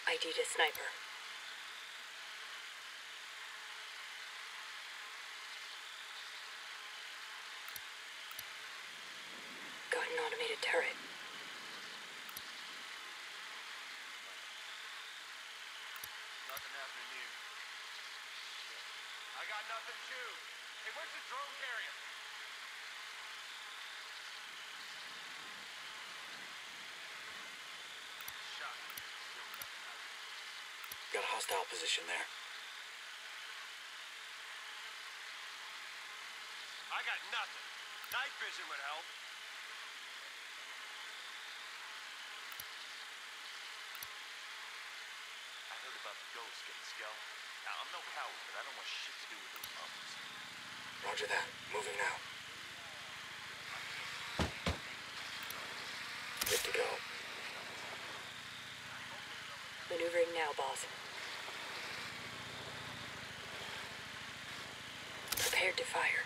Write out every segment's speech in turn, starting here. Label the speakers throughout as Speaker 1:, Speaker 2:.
Speaker 1: ID'd a sniper. Got an automated turret.
Speaker 2: Nothing happening here. I got nothing too. Hey, where's the drone carrier? Shot. Still nothing happening.
Speaker 3: Got a hostile position there.
Speaker 2: I got nothing. Night vision would help. I heard about the ghosts getting scalped. Now, I'm no coward, but I don't want shit to do with those puppets.
Speaker 3: Roger that. Moving now. Good to go.
Speaker 1: Maneuvering now, boss. Prepared to fire.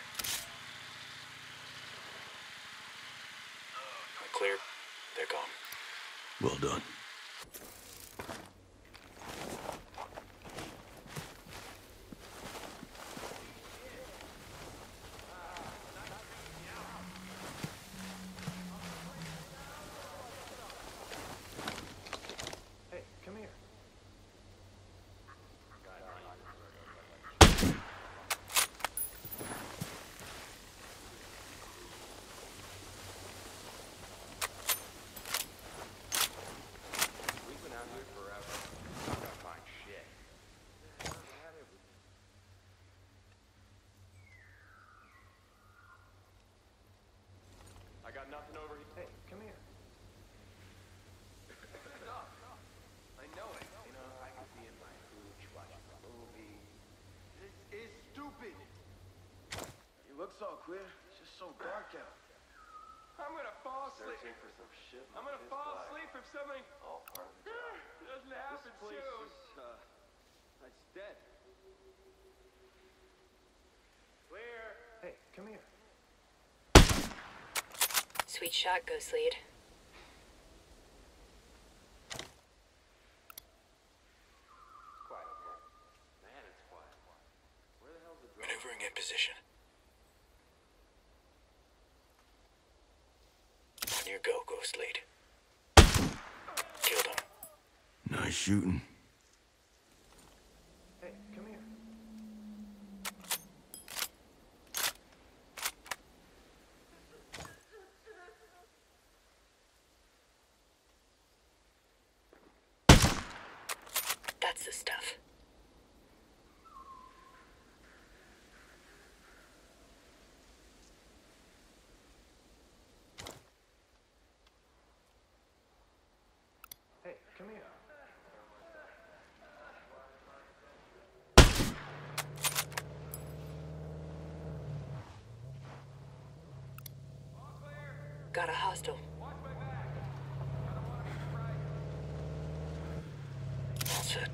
Speaker 3: We're cleared. They're gone.
Speaker 4: Well done.
Speaker 5: Hey, come here. We've been out here forever. Not gonna find shit. I got nothing over here. Hey, come here. No. I know it. You know, I could be in my hooch watching a movie. This is stupid.
Speaker 6: It looks all clear. It's just so dark out.
Speaker 5: I'm gonna fall asleep.
Speaker 6: Searching for some shit.
Speaker 5: I'm gonna fall asleep if something
Speaker 6: All part of the job.
Speaker 5: doesn't happen
Speaker 6: This place
Speaker 5: soon.
Speaker 6: is, it's dead.
Speaker 5: Clear. Hey, come here.
Speaker 1: Sweet shot, Ghost Lead.
Speaker 5: Quiet, okay? Man, it's quiet. Where the hell's the drone?
Speaker 3: Maneuvering in position. On your go, Ghost Lead. Killed him.
Speaker 4: Nice shooting.
Speaker 5: Hey, come here.
Speaker 1: That's the stuff.
Speaker 5: Hey, come here.
Speaker 1: Got a hostile.
Speaker 5: Watch my back. I don't want to be right.
Speaker 3: All set.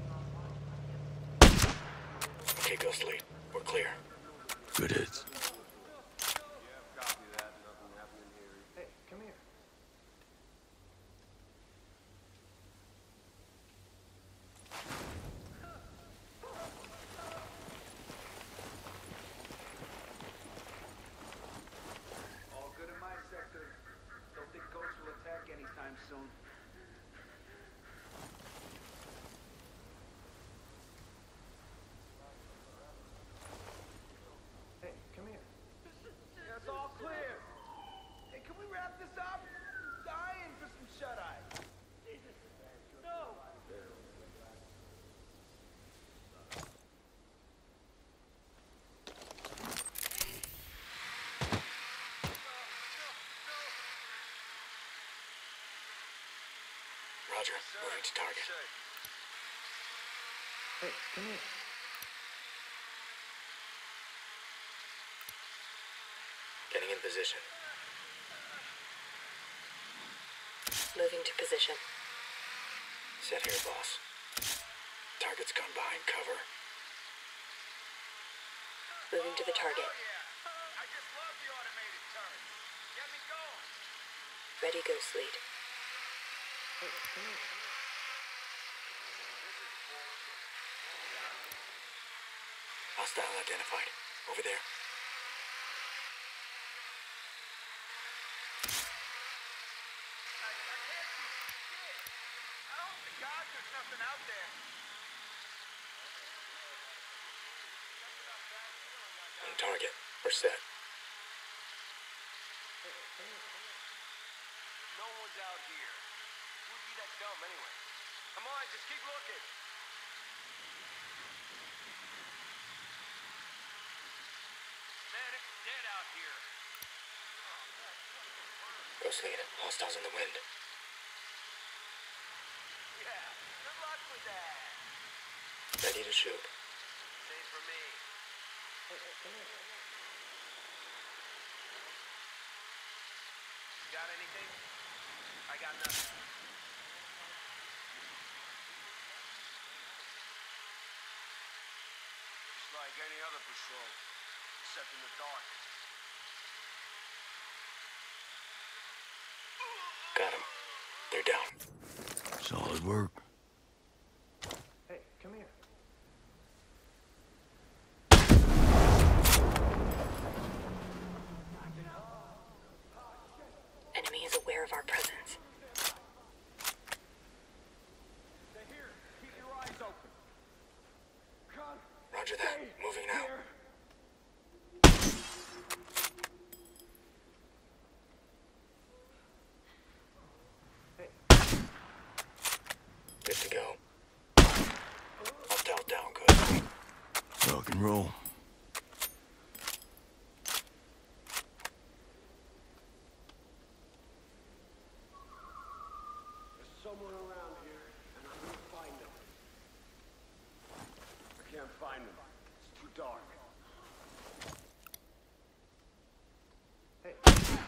Speaker 3: Okay, Ghost Lead. We're clear.
Speaker 4: Good hits.
Speaker 6: Yeah, copy that. Nothing happening here.
Speaker 5: Hey, come here.
Speaker 6: All good in my sector. Don't think ghosts will attack anytime soon.
Speaker 5: Hey, come here.
Speaker 6: Yeah, it's all clear. Hey, can we wrap this up? I'm dying for some shut-eye. Jesus. No.
Speaker 3: Roger. Moving to target.
Speaker 5: Hey, come here.
Speaker 3: Getting in position.
Speaker 1: Moving to position.
Speaker 3: Set here, boss. Target's gone behind cover.
Speaker 1: Moving to the target.
Speaker 2: Oh, yeah. I just love the automated turrets. Get me going.
Speaker 1: Ready, Ghost Lead.
Speaker 5: Hey, come here.
Speaker 3: Hostile identified. Over there.
Speaker 6: I can't see shit. I hope to God there's nothing out there.
Speaker 3: On target. We're set.
Speaker 5: No one's out here. Who'd be that dumb anyway? Come on, just keep looking.
Speaker 2: Man, it's dead out here.
Speaker 3: Ghost lead. Hostiles in the wind.
Speaker 6: Yeah, good luck with that.
Speaker 3: Ready to shoot.
Speaker 6: Same for me. Got anything? I got nothing.
Speaker 5: Just like any other patrol, except in the dark.
Speaker 3: Got him. They're down.
Speaker 4: Solid work.
Speaker 5: Hey, come here.
Speaker 1: Enemy is aware of our presence.
Speaker 6: They're here. Keep your eyes open. Con,
Speaker 3: Roger that.
Speaker 6: stay
Speaker 3: Moving now.
Speaker 6: here.
Speaker 3: Good to go. Hostile down. Good.
Speaker 4: Rock and roll.
Speaker 5: There's someone around here, and I'm gonna find them. I can't find them. It's too dark. Hey.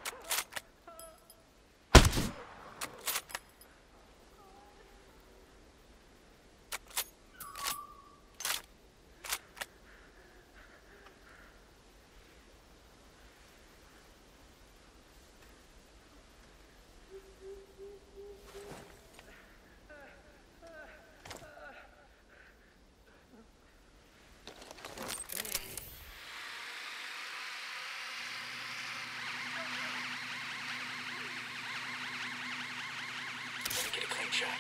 Speaker 3: Let me get a clean shot.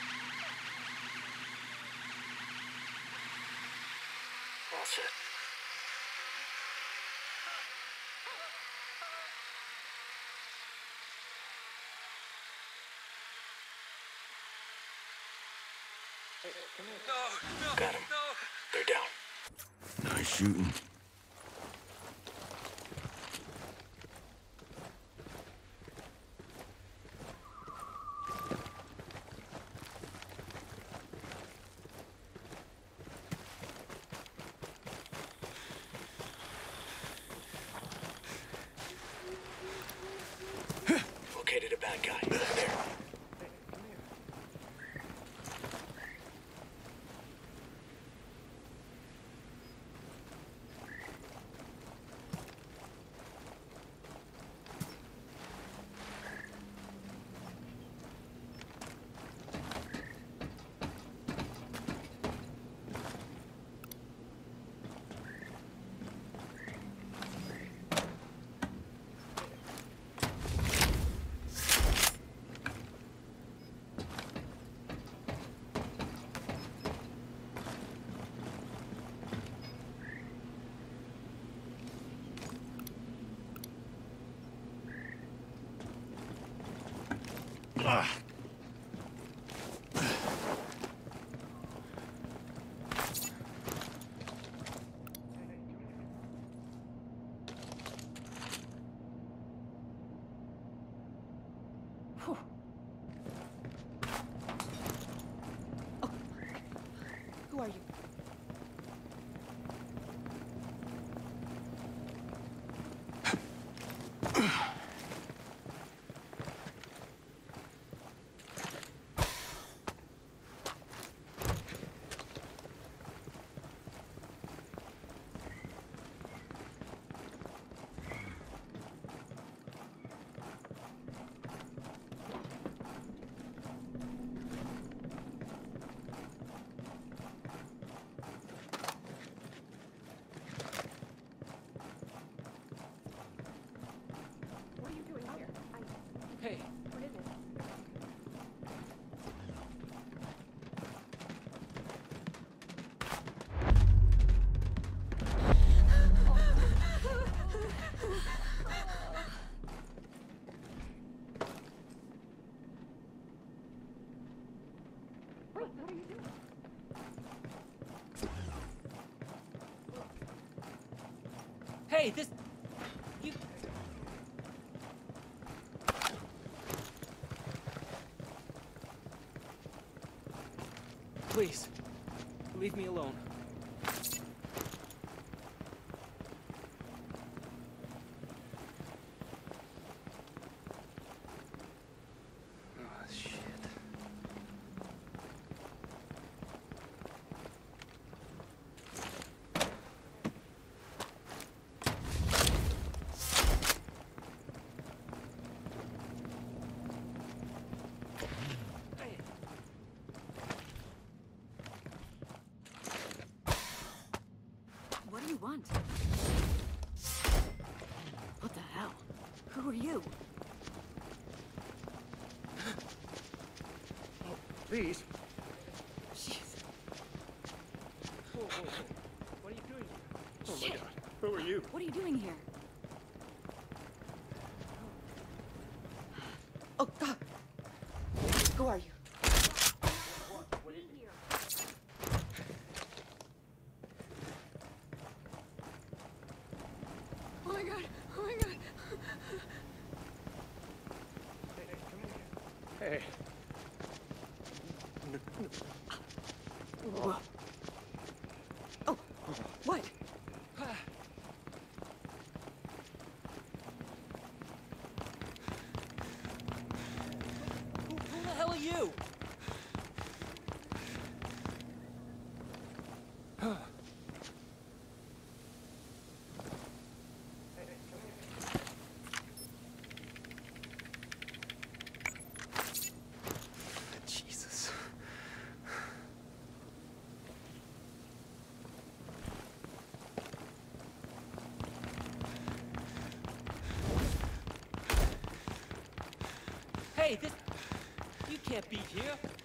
Speaker 3: All set. Got him. They're down.
Speaker 4: Nice shooting.
Speaker 3: Located a bad guy. Over there.
Speaker 7: Who are you? Hey, this... You... Please, leave me alone. Oh, shit.
Speaker 8: What do you want? What the hell? Who are you?
Speaker 3: Please.
Speaker 8: Jeez.
Speaker 3: Whoa, whoa, whoa. What are you doing here? Oh
Speaker 8: Shit.
Speaker 3: my God. Who are you?
Speaker 8: What are you doing here? Oh, God. Who are you? Oh my God. Oh my God.
Speaker 3: Hey, come here. Hey.
Speaker 8: Whoa. Oh, what?
Speaker 7: Who the hell are you? Jesus. Hey, this... You can't be here.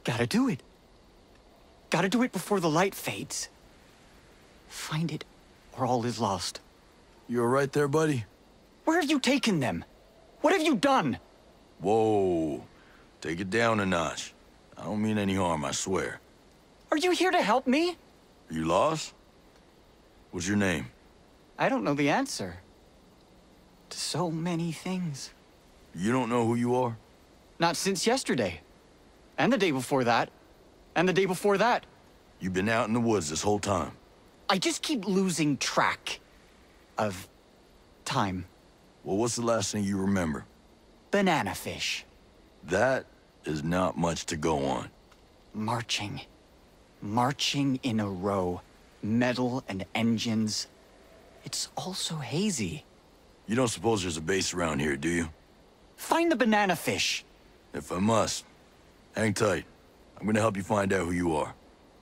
Speaker 9: Gotta do it. Gotta do it before the light fades. Find it, or all is lost.
Speaker 4: You all right there, buddy?
Speaker 9: Where have you taken them? What have you done?
Speaker 4: Whoa. Take it down a notch. I don't mean any harm, I swear.
Speaker 9: Are you here to help me?
Speaker 4: Are you lost? What's your name?
Speaker 9: I don't know the answer to so many things.
Speaker 4: You don't know who you are?
Speaker 9: Not since yesterday. And the day before that. And the day before that.
Speaker 4: You've been out in the woods this whole time.
Speaker 9: I just keep losing track of time.
Speaker 4: Well, what's the last thing you remember?
Speaker 9: Banana fish.
Speaker 4: That is not much to go on.
Speaker 9: Marching. Marching in a row. Metal and engines. It's all so hazy.
Speaker 4: You don't suppose there's a base around here, do you?
Speaker 9: Find the banana fish.
Speaker 4: If I must. Hang tight. I'm gonna help you find out who you are.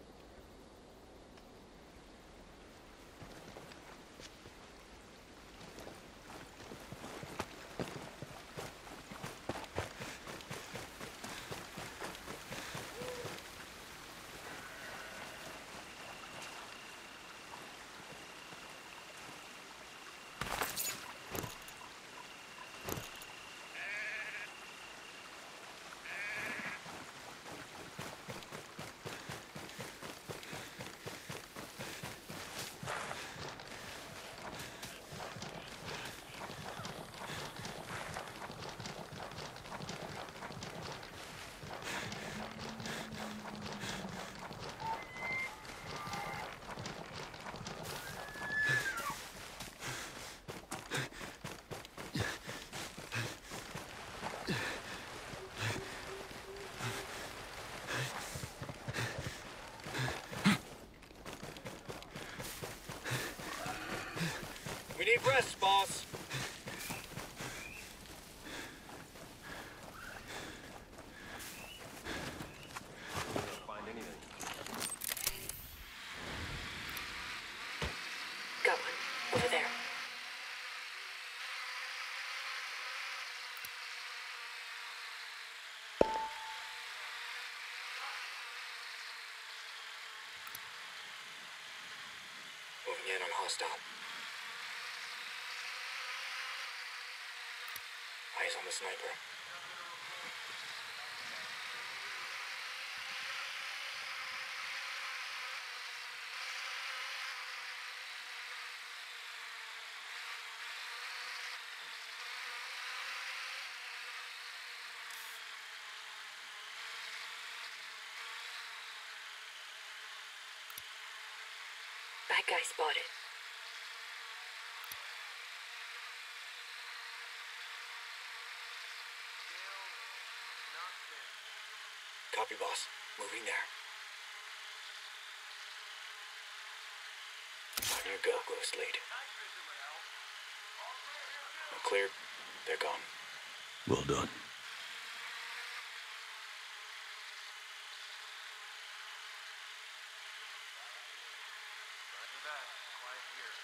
Speaker 6: We need rest, boss.
Speaker 5: Find anything.
Speaker 1: Got one. Over there. Moving in on hostile. Eyes on the sniper. Bad guy spotted. Copy, boss. Moving there. On your go, Ghost Lead. All cleared. They're gone.
Speaker 4: Well done.
Speaker 5: Roger that. Quiet here.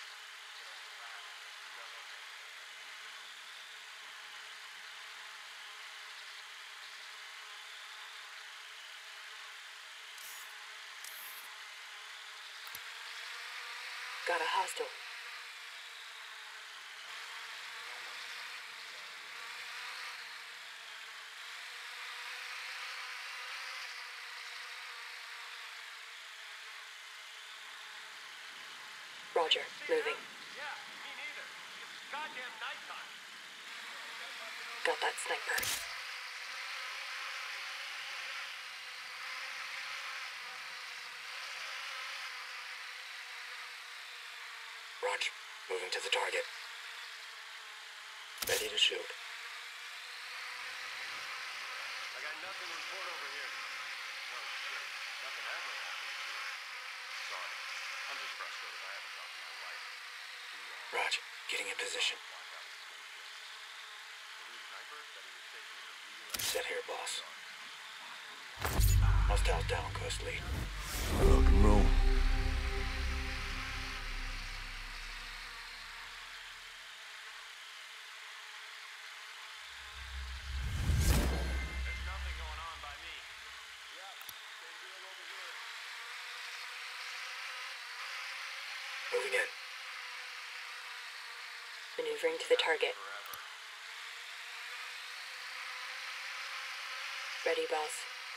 Speaker 1: Got a hostile. Roger, moving.
Speaker 5: Yeah, me neither. It's goddamn nighttime.
Speaker 1: Got that sniper. Roger, moving to the target. Ready to shoot.
Speaker 5: I got nothing to report over here. No shit. Nothing ever happens here. Sorry. I'm just frustrated. I haven't talked to my wife. Too long.
Speaker 1: Raj, getting in position.
Speaker 5: Blocked out the spaceship. The new sniper said he was taking a real
Speaker 1: Set here, boss. Hostile down, Ghost Lead.
Speaker 4: Rock and roll.
Speaker 5: There's nothing going on by me. Yeah.
Speaker 1: Moving in. Maneuvering to the target. Ready, boss.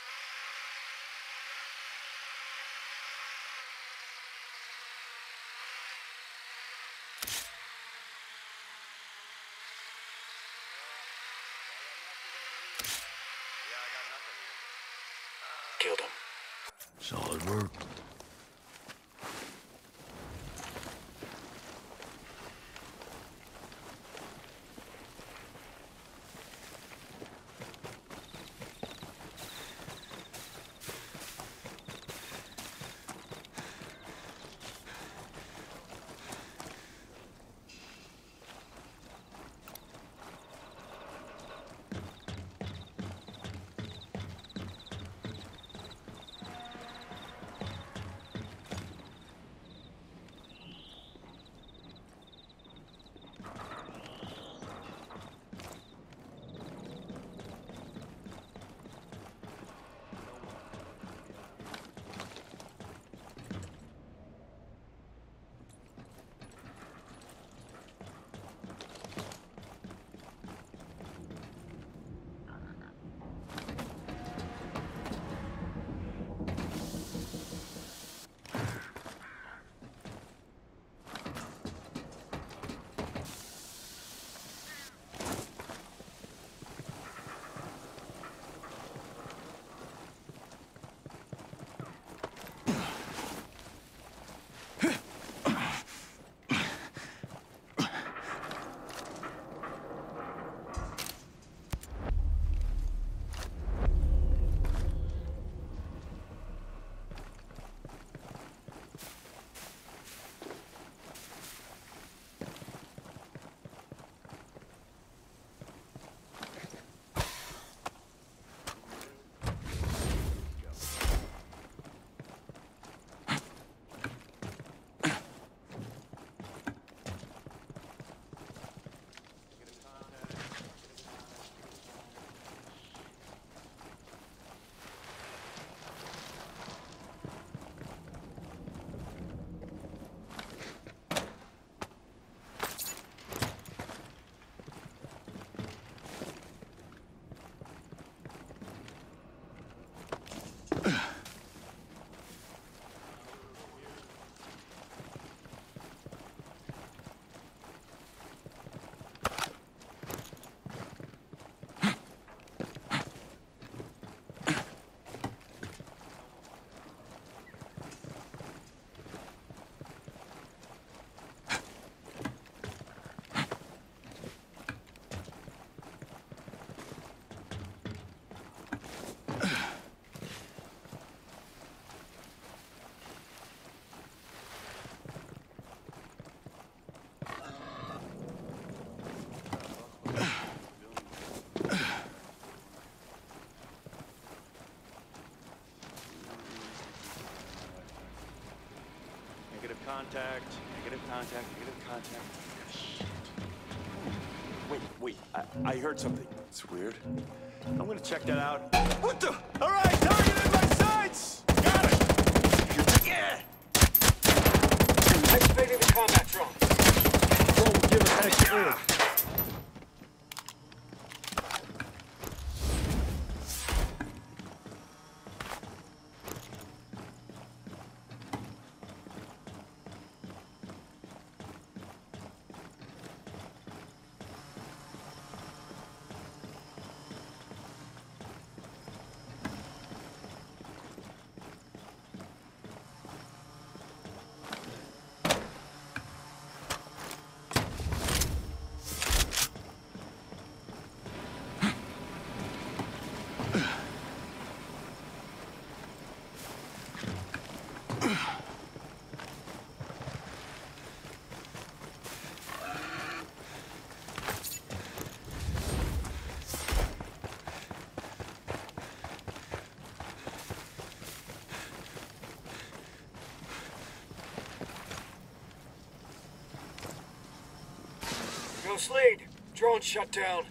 Speaker 5: Yeah, I got nothing here.
Speaker 1: Killed him.
Speaker 4: Solid work.
Speaker 2: Negative contact, negative contact, negative contact. Shit. Wait, I heard something. It's weird. I'm gonna check that out. What the? All right, target in my sights! Got it! Yeah!
Speaker 1: Activating the combat drone.
Speaker 3: Drone will give us extra air.
Speaker 1: Ghost lead. Drone shut down.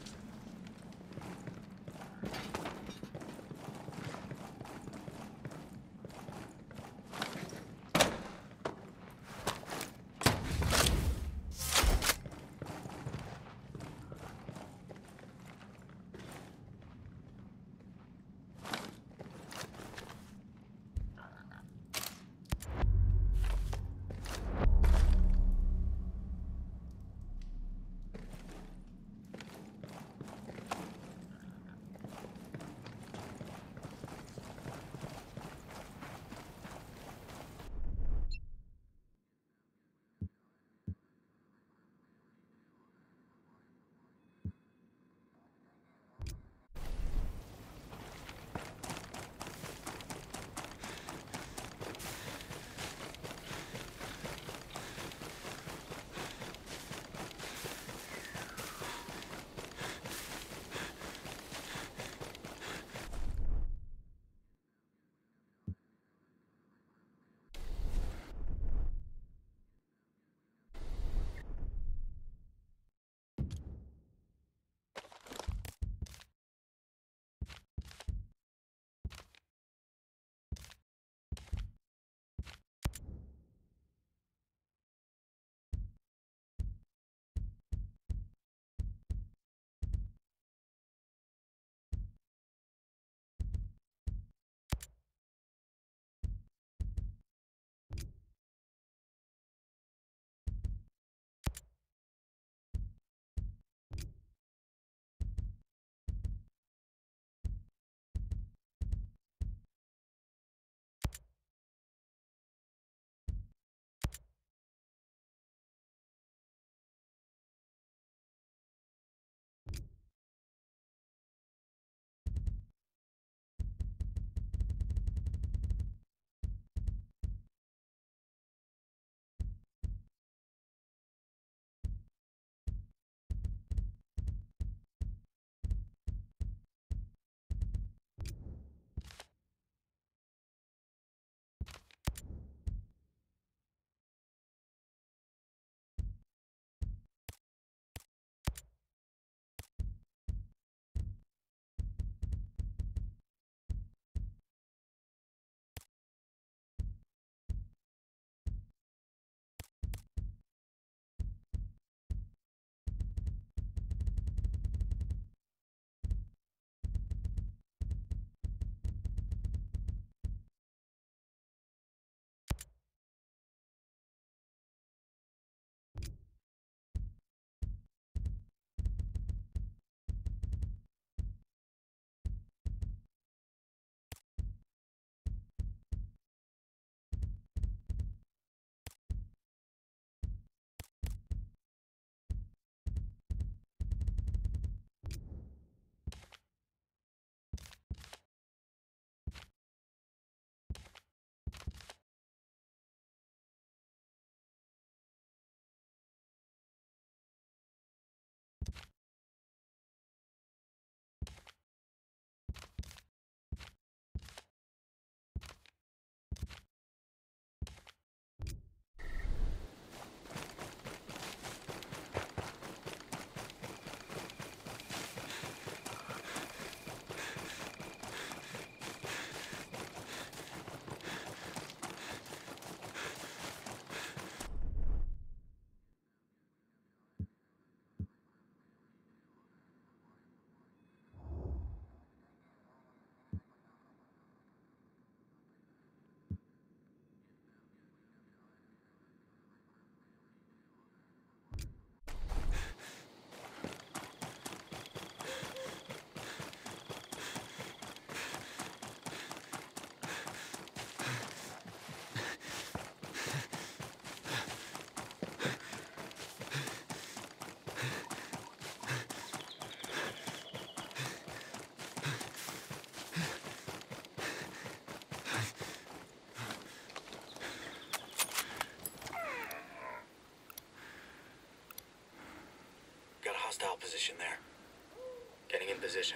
Speaker 1: hostile position there. Getting in position.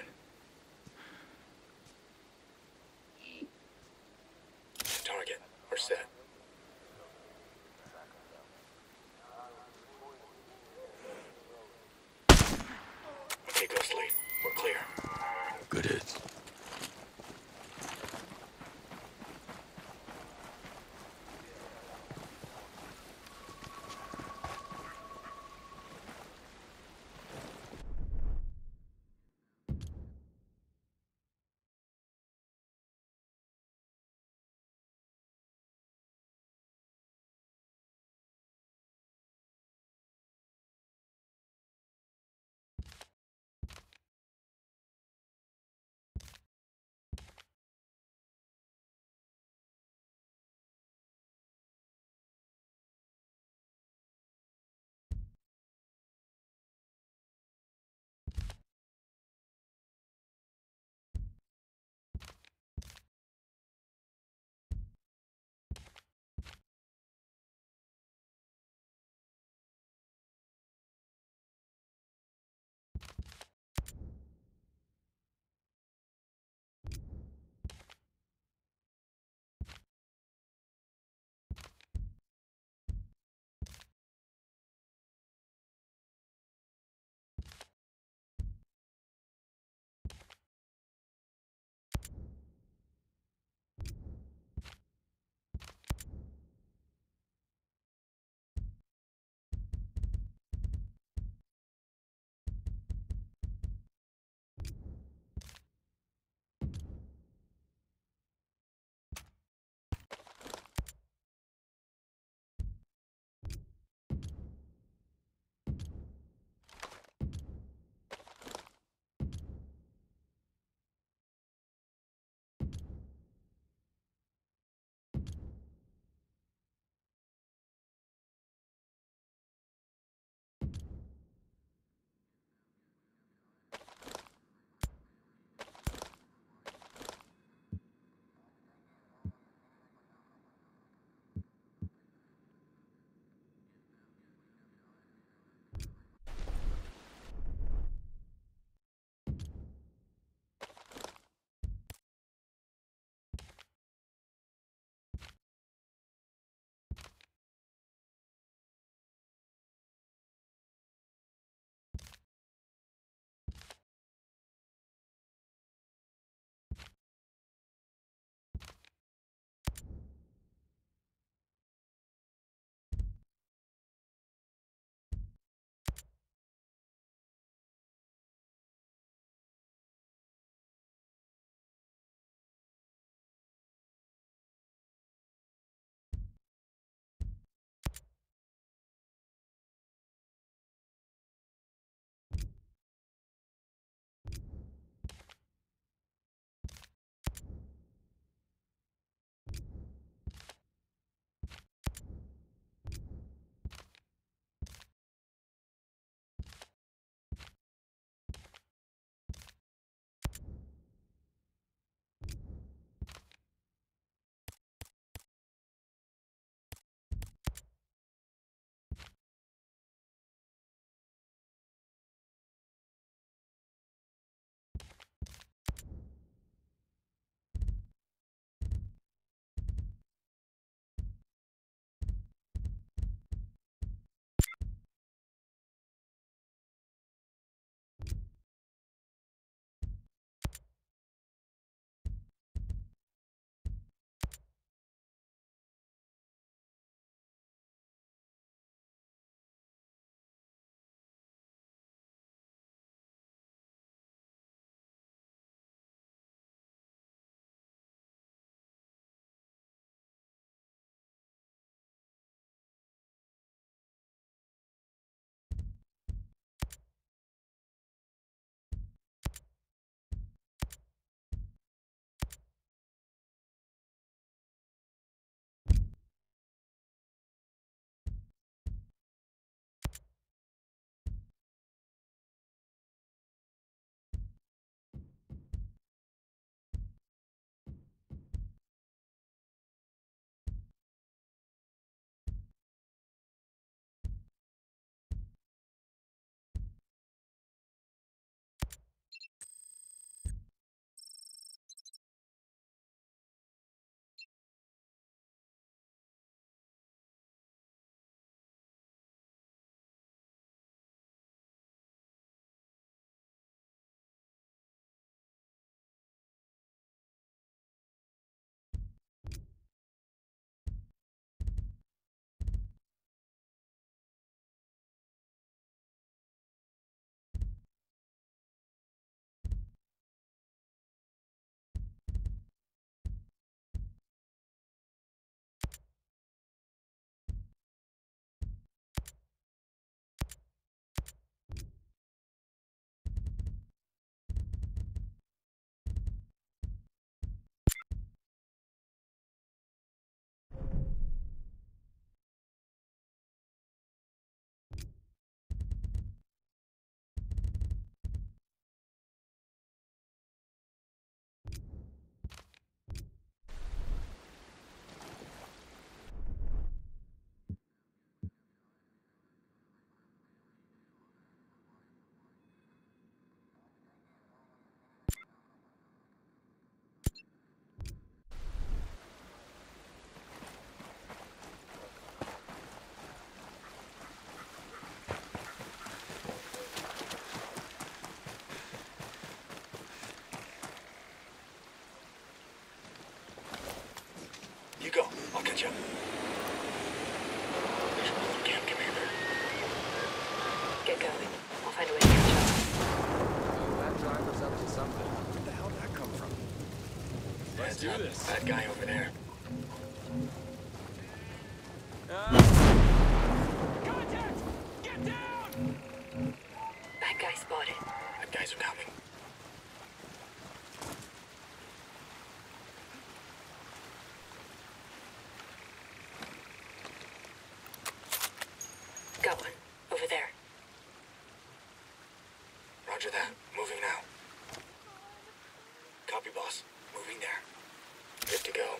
Speaker 1: Target. We're set. Okay, Ghostly. We're clear.
Speaker 4: Good hits.
Speaker 2: Let's do this.
Speaker 1: That guy over there.
Speaker 3: Contact! Get down!
Speaker 8: That guy spotted.
Speaker 1: Bad guys are coming.
Speaker 8: Got one. Over there.
Speaker 1: Roger that. Moving now. Copy, boss. Moving there. Good to go.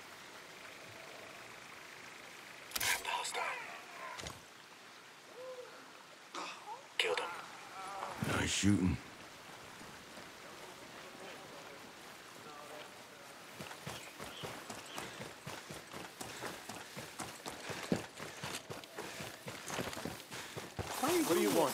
Speaker 1: I have the hostile. Killed him.
Speaker 4: Nice shooting.
Speaker 2: What do you want?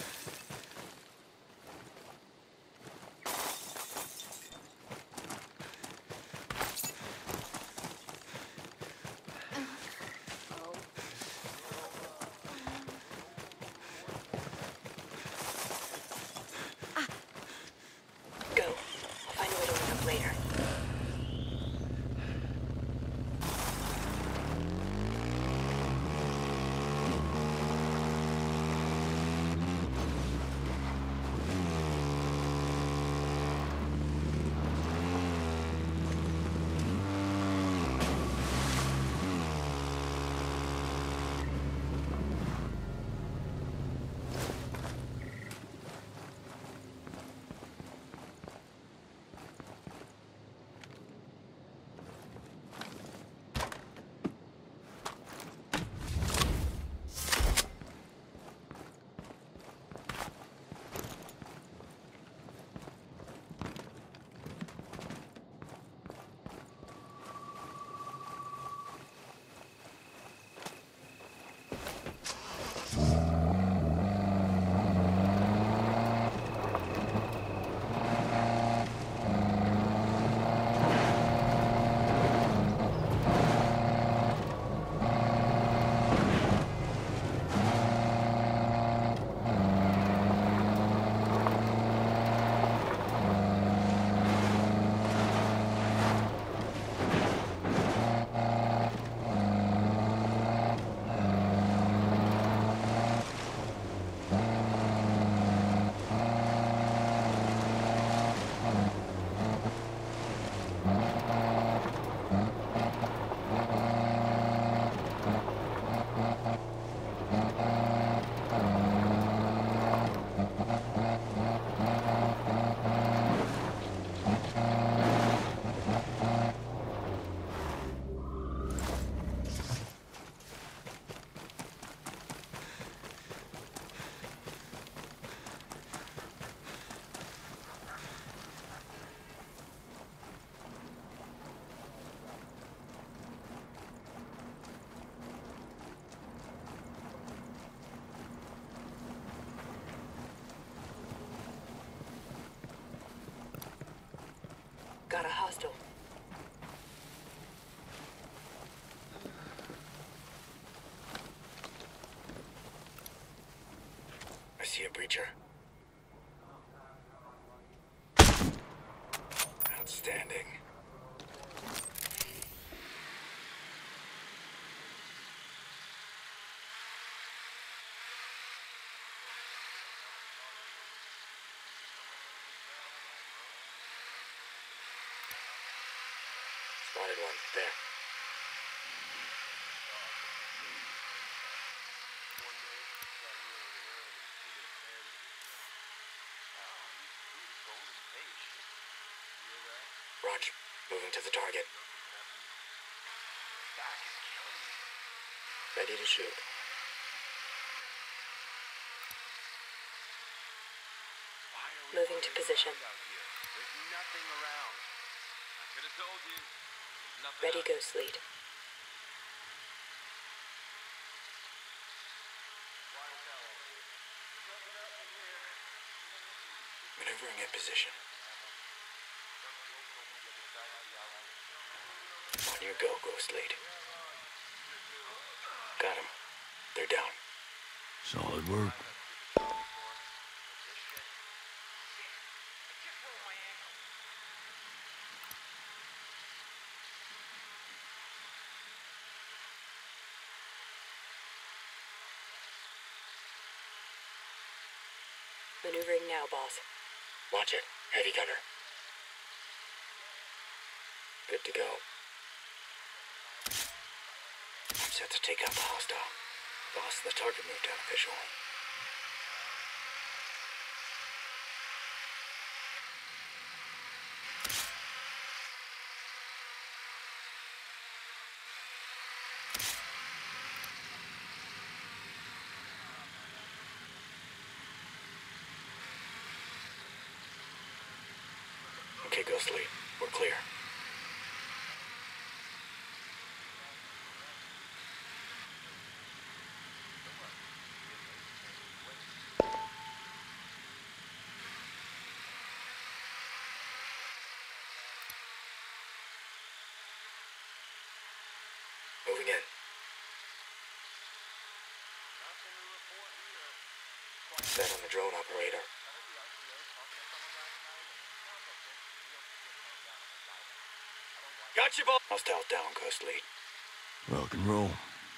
Speaker 8: Go. I'll find a way to look up later. Got a hostile.
Speaker 1: I see a breacher. Outstanding. Spotted one. There. Roger. Moving to the target. Ready to shoot.
Speaker 8: Moving to position.
Speaker 5: There's nothing around. I could have told you. Nothing.
Speaker 8: Ready, ghost lead.
Speaker 1: Maneuvering in position. On your go, ghost lead. Got him. They're down.
Speaker 4: Solid work.
Speaker 8: Maneuvering now, boss.
Speaker 1: Watch it. Heavy gunner. Good to go. Set to take out the hostile. Boss, the target moved unofficial. Okay, Ghostly. We're clear. Moving in. Set on the drone operator. Got you, boss. Hostile down, Ghostly.
Speaker 4: Rock and roll.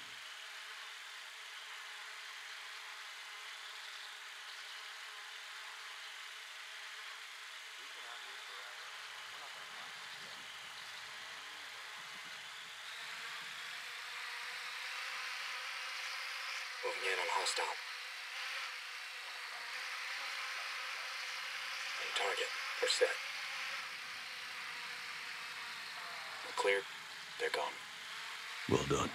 Speaker 1: Moving in on hostile. On target. We're set. We're cleared. They're gone.
Speaker 4: Well done.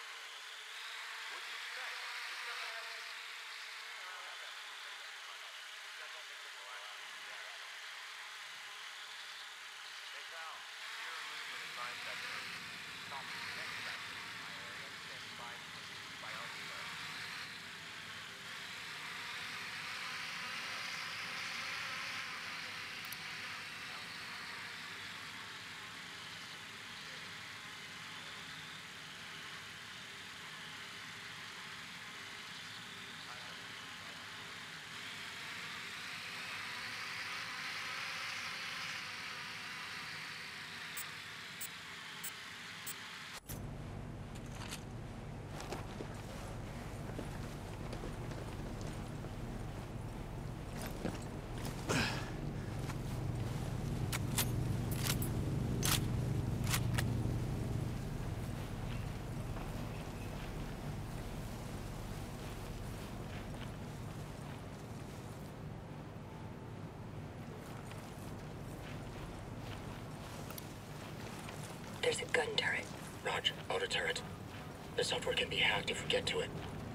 Speaker 8: There's a gun turret.
Speaker 1: Rog, auto turret. The software can be hacked if we get to it.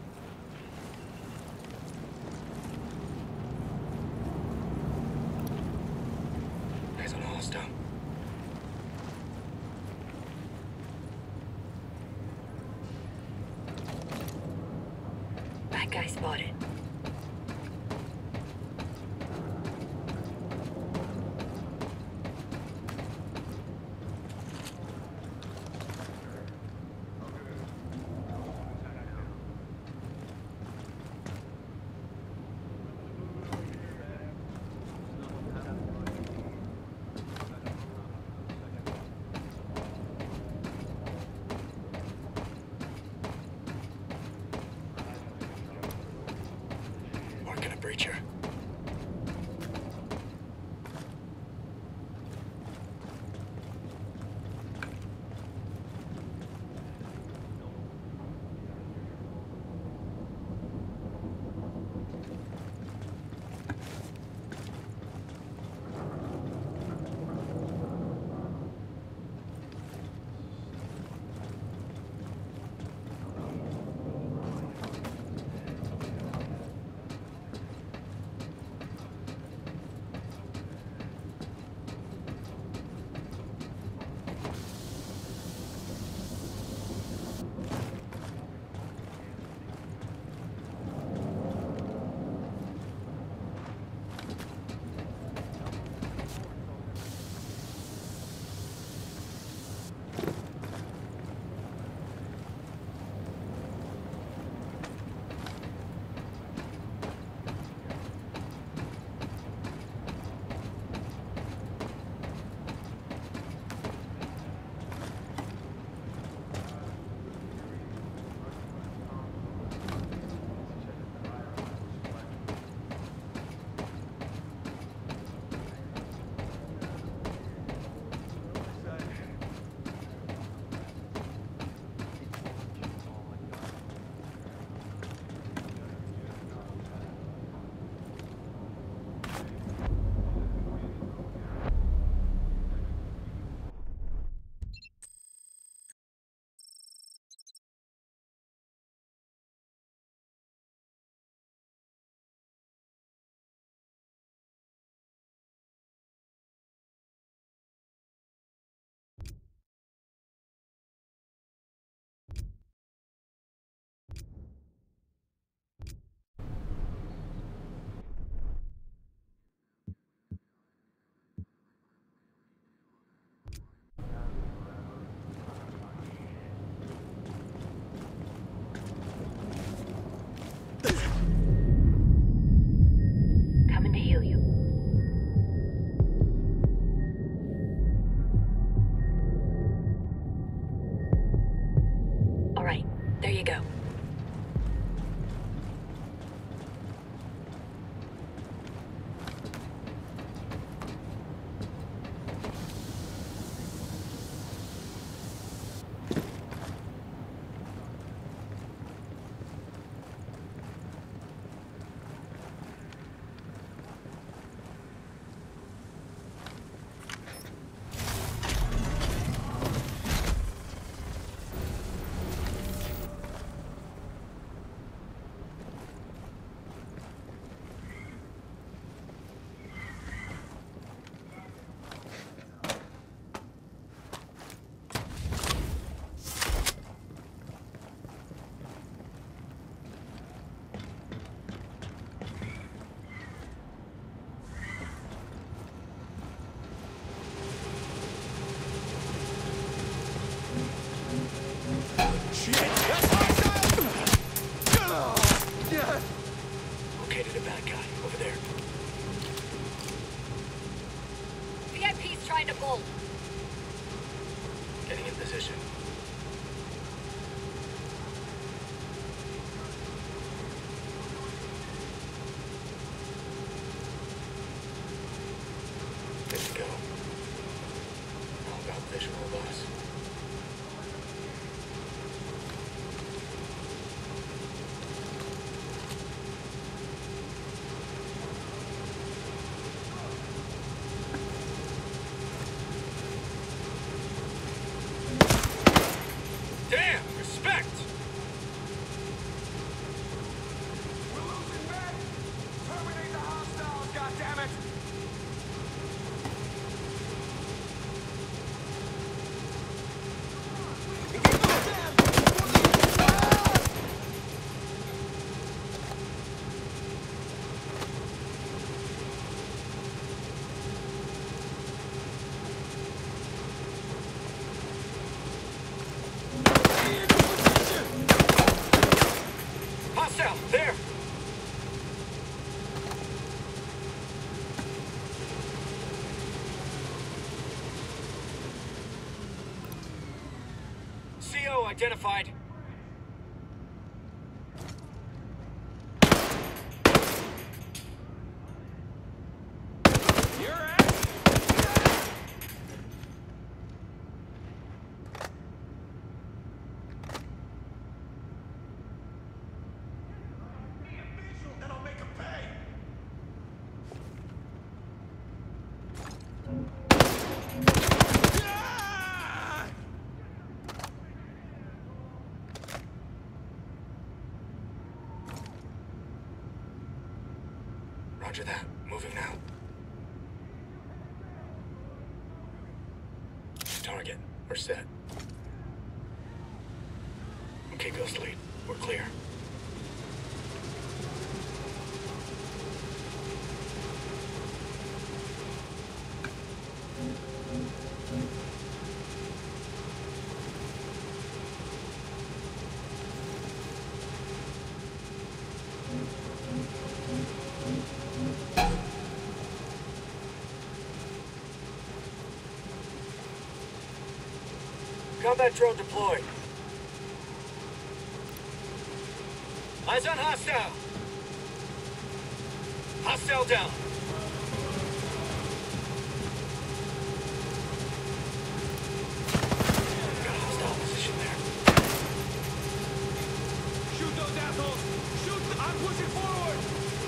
Speaker 1: Eyes on a hostile.
Speaker 8: Bad guy spotted.
Speaker 1: Located a bad guy over there.
Speaker 8: VIP's trying to bolt.
Speaker 1: Getting in position. Good to go. All about visual, boss. Damn! Respect!
Speaker 6: We're losing men! Terminate the hostiles, goddammit!
Speaker 1: Hostile! There! CO identified.
Speaker 6: You're at.
Speaker 2: Then I'll make him pay.
Speaker 1: Roger that. Moving now. Target. We're set. Okay, Ghost Lead. We're clear. Combat drone deployed. Eyes on hostile. Hostile down. Got a hostile position there.
Speaker 6: Shoot those assholes! Shoot! I'm pushing forward!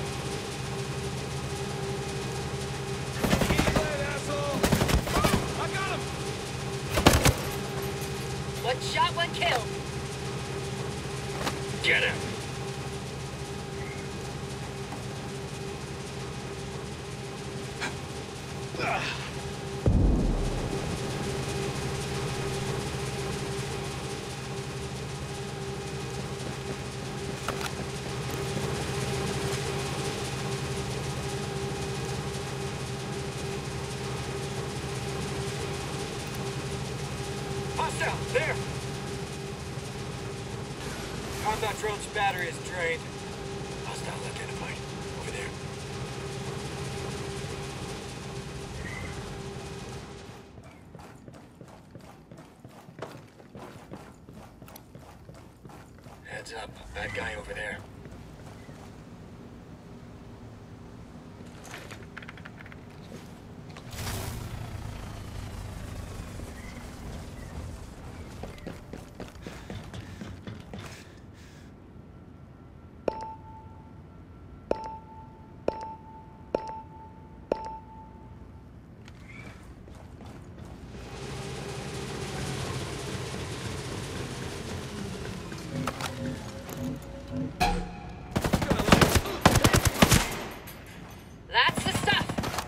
Speaker 6: Keep that asshole! Oh, I got him!
Speaker 8: One shot, one kill.
Speaker 1: Get him. Hostile, there! Combat drone's battery is drained. Hostile identified. Over there. Heads up. Bad guy over there.
Speaker 8: That's the stuff.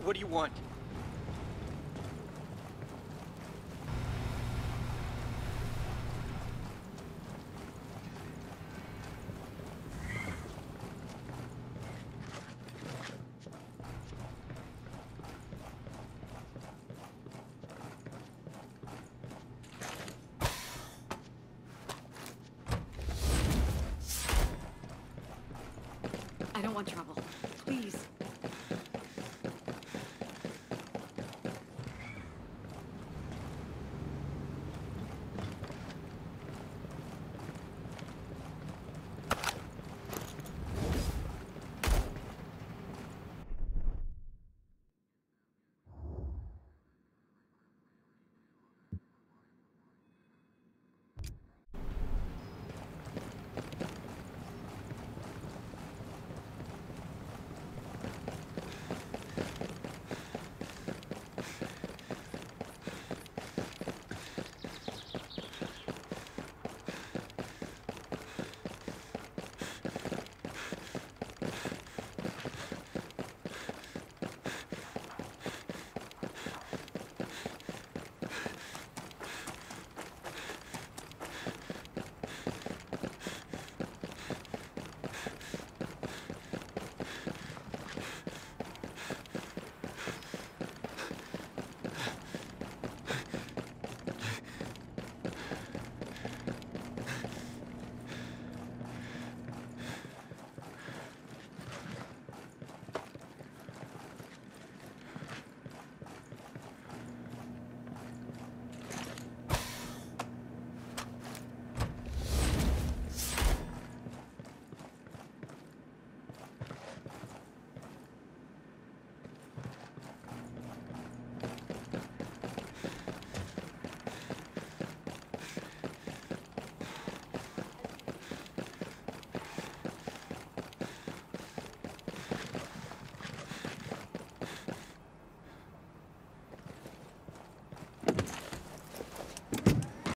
Speaker 7: What do you want?
Speaker 8: I don't want trouble.